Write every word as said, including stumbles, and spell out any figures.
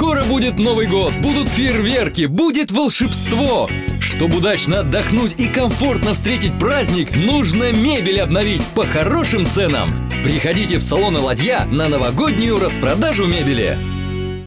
Скоро будет Новый год, будут фейерверки, будет волшебство. Чтобы удачно отдохнуть и комфортно встретить праздник, нужно мебель обновить по хорошим ценам. Приходите в салоны «Ладья» на новогоднюю распродажу мебели.